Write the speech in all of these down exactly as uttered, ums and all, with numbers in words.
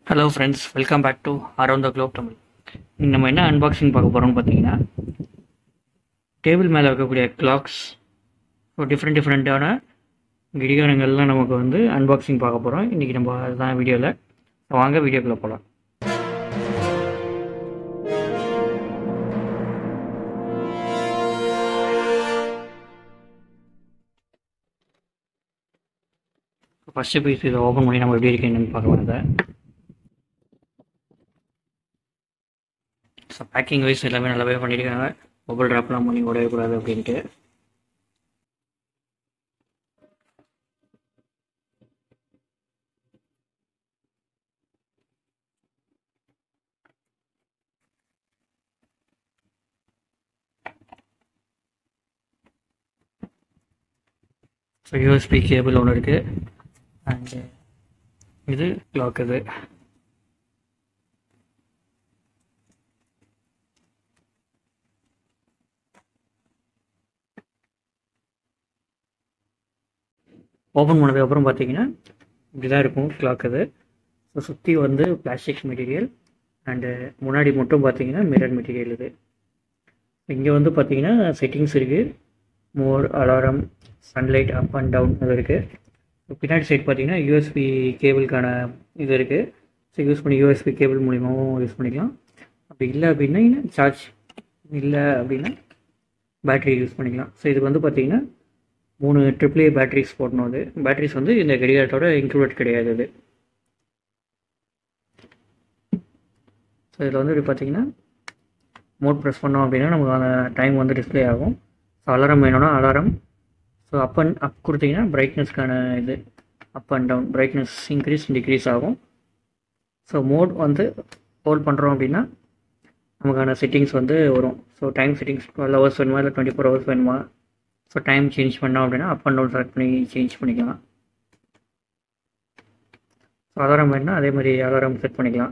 Hello friends, welcome back to around the globe Tamil. இன்னைக்கு நம்ம என்ன அன்பாக்சிங் பார்க்க போகிறோம்னு பார்த்தீங்கன்னா, டேபிள் மேலே இருக்கக்கூடிய கிளாக்ஸ், ஸோ டிஃப்ரெண்ட் டிஃப்ரெண்ட்டான கடிகாரங்கள்லாம் நமக்கு வந்து அன்பாக்சிங் பார்க்க போகிறோம். இன்றைக்கி நம்ம அதுதான் வீடியோவில். ஸோ வாங்க வீடியோக்குள்ளே போகலாம். ஃபஸ்ட்டு பீஸ் இதை ஓப்பன் பண்ணி நம்ம எப்படி இருக்கு என்னென்னு பார்க்கலாம். இதை ஸோ பேக்கிங் வைஸ் எல்லாமே நல்லாவே பண்ணியிருக்காங்க. மொபைல் ட்ராப்லாம் பண்ணி உடையக்கூடாது அப்படின்ட்டு. ஸோ யூஎஸ்பி கேபிள் ஒன்று இருக்குது. அண்டு இது கிளாக். இது ஓப்பன் பண்ணதுக்கப்புறம் பார்த்தீங்கன்னா இப்படி தான் இருக்கும் கிளாக். இது ஸோ சுற்றி வந்து பிளாஸ்டிக் மெட்டீரியல் அண்டு முன்னாடி மட்டும் பார்த்தீங்கன்னா மிரர் மெட்டீரியல். இது இங்கே வந்து பார்த்தீங்கன்னா செட்டிங்ஸ் இருக்குது. More, alarm, sunlight, up and down அது இருக்குது. பின்னாடி சைட் பார்த்தீங்கன்னா யூஎஸ்பி கேபிளுக்கான இது இருக்குது. ஸோ யூஸ் பண்ணி யூஎஸ்பி கேபிள் மூலிமாவும் யூஸ் பண்ணிக்கலாம். அப்படி இல்லை அப்படின்னா சார்ஜ் இல்லை அப்படின்னா பேட்ரி யூஸ் பண்ணிக்கலாம். ஸோ இதுக்கு வந்து பார்த்தீங்கன்னா மூணு ட்ரிபிள் ஏ பேட்ரிஸ் போடணும். அது பேட்ரிஸ் வந்து இந்த கடிகாரத்தோட இன்க்ளூடட் கிடையாது. அது ஸோ இதில் வந்து இப்படி பார்த்தீங்கன்னா மோட் ப்ரெஸ் பண்ணோம் அப்படின்னா நமக்கு அந்த டைம் வந்து டிஸ்பிளே ஆகும். ஸோ அலாரம் வேணும்னா alarm. So up and up கொடுத்தீங்கன்னா பிரைட்னஸ்க்கான இது up and down, brightness increase decrease ஆகும். ஸோ மோட் வந்து ஹோல்ட் பண்ணுறோம் அப்படின்னா நமக்கான செட்டிங்ஸ் வந்து வரும். So time settings twelve hours வேணுமா இல்லை டுவெண்ட்டி ஃபோர் ஹவர்ஸ் வேணுமா. ஸோ டைம் சேஞ்ச் பண்ணோம் அப்படின்னா அப் அண்ட் டவுன் செலக்ட் பண்ணி சேஞ்ச் பண்ணிக்கலாம். ஸோ அலாரம் வேணுன்னா அதே மாதிரி அலாரம் செட் பண்ணிக்கலாம்.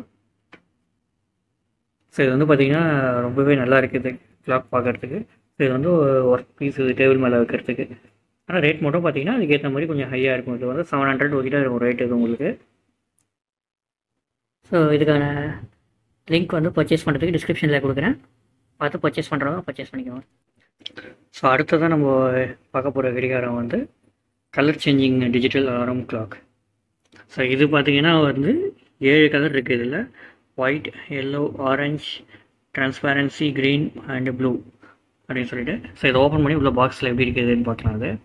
ஸோ இது வந்து பார்த்திங்கன்னா ரொம்பவே நல்லா இருக்குது கிளாக் பார்க்குறதுக்கு. ஸோ இது வந்து ஒர்க் பீஸ் டேபிள் மேலே வைக்கிறதுக்கு. ஆனால் ரேட் மட்டும் பார்த்திங்கன்னா அதுக்கேற்ற மாதிரி கொஞ்சம் ஹையாக இருக்கும். இது வந்து செவன் ஹண்ட்ரட் கிட்ட இருக்கும் ரேட் இது உங்களுக்கு. ஸோ இதுக்கான லிங்க் வந்து பர்ச்சேஸ் பண்ணுறதுக்கு டிஸ்கிரிப்ஷனில் கொடுக்குறேன். பார்த்து பர்ச்சேஸ் பண்ணுறவங்க பர்ச்சேஸ் பண்ணிக்கோங்க. ஸோ அடுத்ததான் நம்ம பார்க்க போகிற கடிகாரம் வந்து colour changing digital alarm clock. So இது பார்த்திங்கன்னா வந்து ஏழு கலர் இருக்குது. இதில் white, yellow, orange, transparency, green and blue அப்படின்னு சொல்லிட்டு. ஸோ இதை ஓப்பன் பண்ணி உள்ள பாக்ஸில் எப்படி இருக்குதுன்னு பார்க்கலாம். அது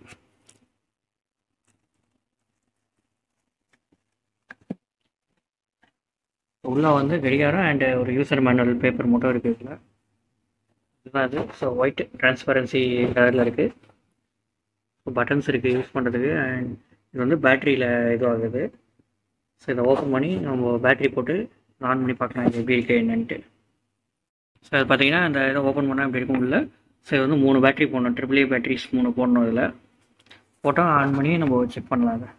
உள்ளே வந்து கடிகாரம் அண்டு ஒரு யூசர் மேனுவல் பேப்பர் மட்டும் இருக்குது இதில். இதுதான் அது. ஸோ ஒயிட் டிரான்ஸ்பரன்சி கலரில் இருக்குது. ஸோ பட்டன்ஸ் இருக்குது யூஸ் பண்ணுறதுக்கு. அண்ட் இது வந்து பேட்டரியில் இதுவாகுது. ஸோ இதை ஓப்பன் பண்ணி நம்ம பேட்ரி போட்டு ஆன் பண்ணி பார்க்கலாம் இது எப்படி இருக்குது என்னன்ட்டு. ஸோ அது பார்த்தீங்கன்னா அந்த இதை ஓப்பன் பண்ணால் எப்படி இருக்கும் உள்ள. ஸோ இது வந்து மூணு பேட்ரி போடணும், ட்ரிபிள் ஏ பேட்ரிஸ் மூணு போடணும். இதில் போட்டால் ஆன் பண்ணி நம்ம செக் பண்ணலாம் அதை.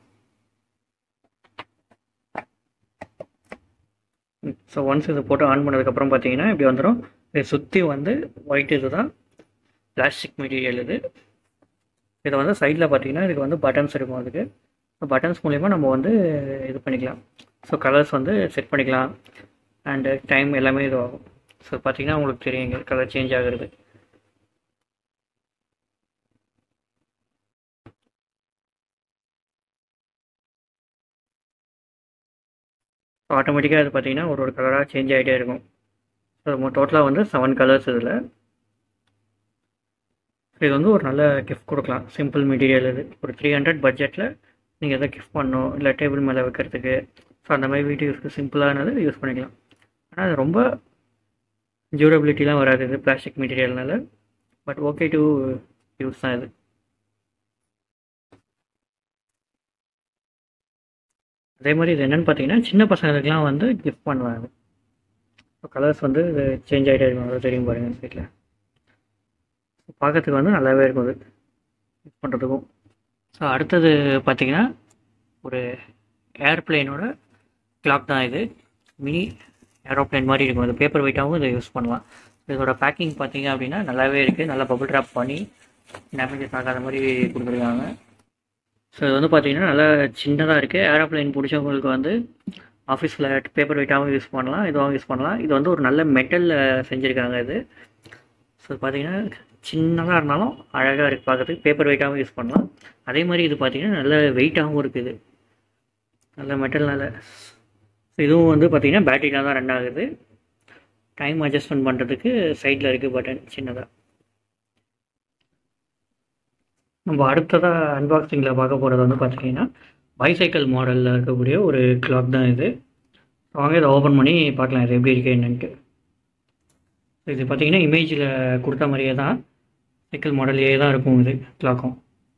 ஸோ ஒன்ஸ் இதை போட்டு ஆன் பண்ணதுக்கப்புறம் பார்த்தீங்கன்னா இப்படி வந்துடும். இதை சுற்றி வந்து ஒயிட் இது தான் பிளாஸ்டிக் மெட்டீரியல். இது இதை வந்து சைடில் பார்த்தீங்கன்னா இதுக்கு வந்து பட்டன்ஸ் இருக்கும். அதுக்கு பட்டன்ஸ் மூலிமா நம்ம வந்து இது பண்ணிக்கலாம். ஸோ கலர்ஸ் வந்து செட் பண்ணிக்கலாம் அண்டு டைம் எல்லாமே இது ஆகும். ஸோ பார்த்தீங்கன்னா உங்களுக்கு தெரியும் இங்கே கலர் சேஞ்ச் ஆகுறது. ஆட்டோமேட்டிக்காக இது பார்த்தீங்கன்னா ஒரு ஒரு கலராக சேஞ்ச் ஆகிட்டே இருக்கும். ஸோ டோட்டலாக வந்து செவன் கலர்ஸ் இதில். இது வந்து ஒரு நல்ல கிஃப்ட் கொடுக்கலாம். Simple material. இது ஒரு த்ரீ ஹண்ட்ரட் பட்ஜெட்டில் நீங்கள் எதை கிஃப்ட் பண்ணணும் இல்லை டேபிள் மேலே வைக்கிறதுக்கு. ஸோ அந்த மாதிரி வீட்டு யூஸ்க்கு சிம்பிளானது யூஸ் பண்ணிக்கலாம். ஆனால் அது ரொம்ப டியூரபிலிட்டிலாம் வராது இது பிளாஸ்டிக் மெட்டீரியல்னால. பட் ஓகே டு யூஸ் தான் இது. அதே மாதிரி இது என்னென்னு பார்த்தீங்கன்னா சின்ன பசங்களுக்குலாம் வந்து கிஃப்ட் பண்ணுவாங்க. ஸோ கலர்ஸ் வந்து இது சேஞ்ச் ஆகிட்டே இருக்கும். அதை தெரியும் பாருங்கள் சைட்டில். பார்க்கறதுக்கு வந்து நல்லாவே இருக்கும் அது யூஸ் பண்ணுறதுக்கும். ஸோ அடுத்தது பார்த்திங்கன்னா ஒரு ஏர்ப்ளைனோட கிளாக் தான் இது. மினி ஏரோப்ளைன் மாதிரி இருக்கும். அது பேப்பர் வெயிட்டாகவும் இதை யூஸ் பண்ணலாம். இதோட பேக்கிங் பார்த்திங்க அப்படின்னா நல்லாவே இருக்குது. நல்லா பபிள் ட்ராப் பண்ணி டேமேஜஸ் ஆகாத மாதிரி கொடுத்துருக்காங்க. ஸோ இது வந்து பார்த்திங்கன்னா நல்லா சின்னதாக இருக்குது. ஏரோப்ளைன் பிடிச்சவங்களுக்கு வந்து ஆஃபீஸில் பேப்பர் வெயிட்டாகவும் யூஸ் பண்ணலாம், இதுவாகவும் யூஸ் பண்ணலாம். இது வந்து ஒரு நல்ல மெட்டலில் செஞ்சுருக்காங்க இது. ஸோ பார்த்தீங்கன்னா சின்னதாக இருந்தாலும் அழகாக இருக்குது பார்க்குறதுக்கு, பேப்பர் வெயிட்டாகவும் யூஸ் பண்ணலாம். அதே மாதிரி இது பார்த்தீங்கன்னா நல்ல வெயிட்டாகவும் இருக்குது, நல்ல மெட்டல்னால. ஸோ இதுவும் வந்து பார்த்தீங்கன்னா பேட்டரியில் தான் ரன் ஆகுது. டைம் அட்ஜஸ்ட்மெண்ட் பண்ணுறதுக்கு சைடில் இருக்குது பட்டன் சின்னதாக. நம்ம அடுத்ததாக அன்பாக்சிங்கில் பார்க்க போகிறது வந்து பார்த்தீங்கன்னா பைசைக்கிள் மாடலில் இருக்கக்கூடிய ஒரு கிளாக் தான் இது. வாங்க இதை ஓப்பன் பண்ணி பார்க்கலாம் இது எப்படி இருக்குது என்னன்ட்டு. இது பார்த்தீங்கன்னா இமேஜில் கொடுத்த மாதிரியே தான் சைக்கிள் மாடல்லையே தான் இருக்கும் இது கிளாக்கும்.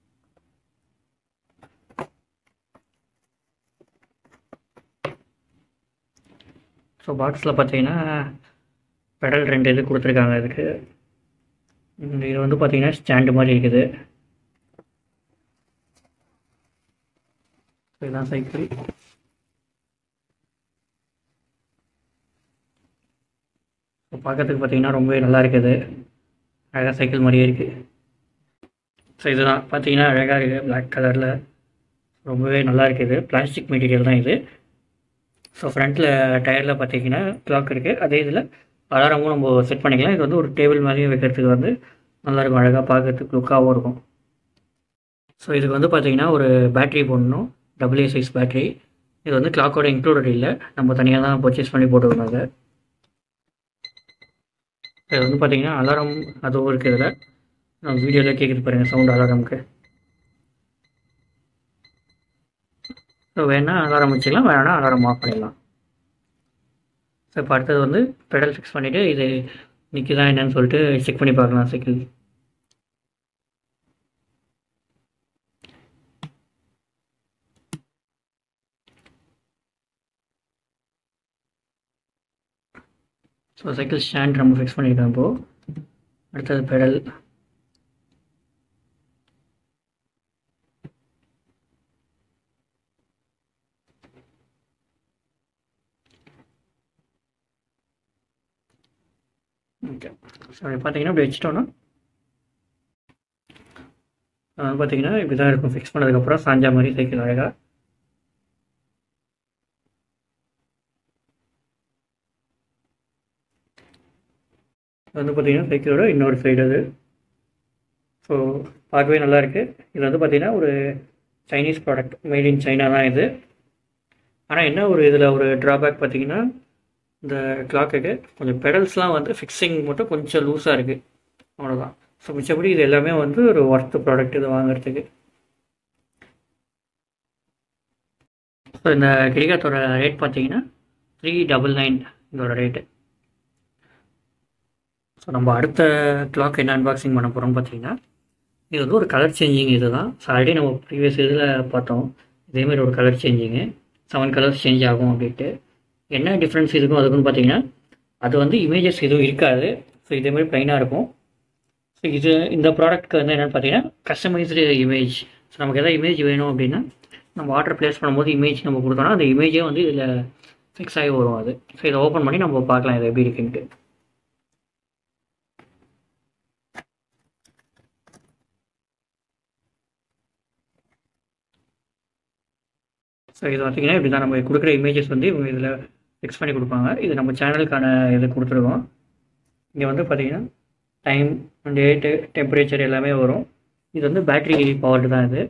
ஸோ பாக்ஸில் பார்த்தீங்கன்னா பெடல் ரெண்டு இது கொடுத்துருக்காங்க இதுக்கு. இது வந்து பார்த்தீங்கன்னா ஸ்டாண்டு மாதிரி இருக்குது. இதுதான் சைக்கிள். ஸோ பார்க்கறதுக்கு பார்த்தீங்கன்னா ரொம்பவே நல்லா இருக்குது, அழகாக சைக்கிள் மாதிரியே இருக்குது. ஸோ இதுதான் பார்த்தீங்கன்னா அழகாக இருக்குது, பிளாக் கலரில் ரொம்பவே நல்லா இருக்குது. பிளாஸ்டிக் மெட்டீரியல் தான் இது. ஸோ ஃப்ரண்ட்டில் டயரில் பார்த்தீங்கன்னா கிளாக் இருக்குது, அதே இதில் அலாரமும் நம்ம செட் பண்ணிக்கலாம். இது வந்து ஒரு டேபிள் மாதிரியே வைக்கிறதுக்கு வந்து நல்லாயிருக்கும், அழகாக பார்க்கறதுக்கு லுக்காகவும் இருக்கும். ஸோ இதுக்கு வந்து பார்த்தீங்கன்னா ஒரு பேட்ரி போடணும், டபுள் ஏ சைஸ் பேட்ரி. இது வந்து கிளாக்கோட இன்க்ளூடட் இல்லை, நம்ம தனியாக தான் பர்ச்சேஸ் பண்ணி போட்டுருந்தாங்க. இது வந்து பார்த்தீங்கன்னா அலாரம் அதுவும் இருக்குது இதில். நம்ம வீடியோவில் கேட்குது பாருங்கள் சவுண்ட் அலாரமுக்கு. ஸோ வேணால் அலாரம் வச்சுக்கலாம், வேணால் அலாரம் ஆஃப் பண்ணிடலாம். ஸோ இப்போ அடுத்தது வந்து பெடல் ஃபிக்ஸ் பண்ணிவிட்டு இது நிற்கிதா என்னன்னு சொல்லிட்டு செக் பண்ணி பார்க்கலாம் சைக்கிள். ஸோ சைக்கிள் ஸ்டாண்ட் நம்ம ஃபிக்ஸ் பண்ணிட்டோம். இப்போது அடுத்தது பெடல். ஓகே, ஸோ பார்த்தீங்கன்னா இப்படி வச்சுட்டோன்னா பார்த்தீங்கன்னா இப்படி தான் இருக்கும். ஃபிக்ஸ் பண்ணதுக்கப்புறம் சாஞ்சா மாதிரி சைக்கிள் அழகாக. வந்து பார்த்தீங்கன்னா சைக்கிளோட இன்னொரு சைடு அது. ஸோ பார்க்கவே நல்லா இருக்குது. இது வந்து பார்த்திங்கன்னா ஒரு Chinese product, made in China தான் இது. ஆனால் என்ன ஒரு இதில் ஒரு ட்ராபேக் பார்த்திங்கன்னா இந்த கிளாக்குக்கு கொஞ்சம் பெடல்ஸ்லாம் வந்து ஃபிக்ஸிங் மட்டும் கொஞ்சம் லூஸாக இருக்குது, அவ்வளோதான். ஸோ மிச்சப்படி இது எல்லாமே வந்து ஒரு ஒர்த்து ப்ராடக்ட் இது வாங்குறதுக்கு. ஸோ இந்த கிரிகாத்தோட ரேட் பார்த்தீங்கன்னா த்ரீ டபுள் நைன் இதோட ரேட்டு. ஸோ நம்ம அடுத்த கிளாக் என்ன அன்பாக்சிங் பண்ண போகிறோம்னு பார்த்தீங்கன்னா இது வந்து ஒரு கலர் சேஞ்சிங் இது தான். ஸோ ஆல்ரெடி நம்ம ப்ரீவியஸ் இதில் பார்த்தோம் இதேமாதிரி ஒரு colour changing, seven colours change ஆகும் அப்படின்ட்டு. என்ன டிஃப்ரென்ஸ் இதுக்கும் அதுக்குன்னு பார்த்தீங்கன்னா அது வந்து இமேஜஸ் எதுவும் இருக்காது. ஸோ இதேமாதிரி ப்ளைனாக இருக்கும். ஸோ இது இந்த ப்ராடக்ட்க்கு வந்து என்னென்னு பார்த்தீங்கன்னா கஸ்டமைஸ்டு இமேஜ். ஸோ நமக்கு எதாவது இமேஜ் வேணும் அப்படின்னா நம்ம ஆர்டர் ப்ளேஸ் பண்ணும்போது இமேஜ் நம்ம கொடுத்தோன்னா அந்த இமேஜே வந்து இதில் ஃபிக்ஸ் ஆகி வரும் அது. ஸோ இதை ஓப்பன் பண்ணி நம்ம பார்க்கலாம் இது எப்படி இருக்குன்ட்டு. ஸோ இது பார்த்திங்கன்னா இப்படி தான் நம்ம கொடுக்குற இமேஜஸ் வந்து இவங்க இதில் ஃபிக்ஸ் பண்ணி கொடுப்பாங்க. இது நம்ம சேனலுக்கான இது கொடுத்துருக்கோம். இங்கே வந்து பார்த்திங்கன்னா டைம், டேட்டு, டெம்பரேச்சர் எல்லாமே வரும். இது வந்து பேட்ரி பவர்டு தான் இது.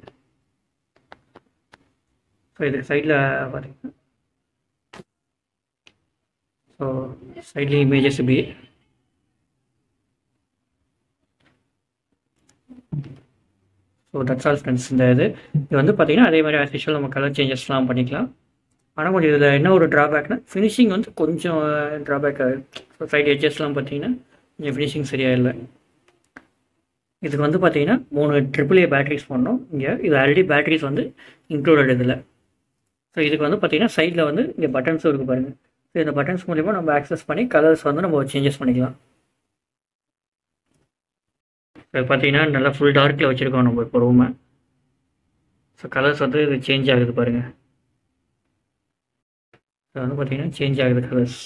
ஸோ இதுக்கு சைடில் பார்த்திங்கன்னா ஸோ சைட்லி இமேஜஸ் இப்படி. So that's all friends. இந்த இது இது வந்து பார்த்திங்கன்னா அதே மாதிரி ஆஸ் யூஷுவல் நம்ம கலர் சேஞ்சஸ்லாம் பண்ணிக்கலாம். ஆனால் கொஞ்சம் இதில் என்ன ஒரு ட்ராபேக்னா ஃபினிஷிங் வந்து கொஞ்சம் ட்ராபேக் ஆகுது. ஸோ சைட் எட்ஜஸ்லாம் பார்த்திங்கன்னா கொஞ்சம் ஃபினிஷிங் சரியாக இல்லை. இதுக்கு வந்து பார்த்திங்கன்னா மூணு ட்ரிபிள் ஏ பேட்டரிஸ் பண்ணோம் இங்கே. இது ஆல்ரெடி பேட்டரிஸ் வந்து இன்க்ளூடட் இதில். ஸோ இதுக்கு வந்து பார்த்திங்கன்னா சைடில் வந்து இங்கே பட்டன்ஸும் இருக்குது பாருங்கள். ஸோ இந்த பட்டன்ஸ் மூலிமா நம்ம ஆக்சஸ் பண்ணி கலர்ஸ் வந்து நம்ம சேஞ்சஸ் பண்ணிக்கலாம். இப்போ பார்த்தீங்கன்னா நல்லா ஃபுல் டார்க்கில் வச்சுருக்கோம் நம்ம இப்போ ரூமை. ஸோ கலர்ஸ் வந்து இது சேஞ்ச் ஆகுது பாருங்கள். ஸோ வந்து பார்த்திங்கன்னா சேஞ்ச் ஆகுது கலர்ஸ்.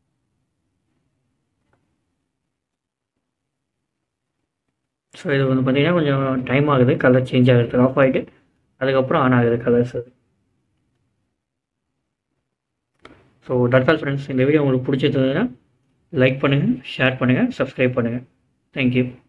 ஸோ இது வந்து பார்த்திங்கன்னா கொஞ்சம் டைம் ஆகுது கலர் சேஞ்ச் ஆகுது. ஆஃப் ஆகிட்டு அதுக்கப்புறம் ஆன் ஆகுது கலர்ஸ் அது. So that's all friends. இந்த வீடியோ உங்களுக்கு பிடிச்சிருந்ததுன்னா லைக் பண்ணுங்கள், ஷேர் பண்ணுங்கள், சப்ஸ்கிரைப் பண்ணுங்கள். தேங்க்யூ.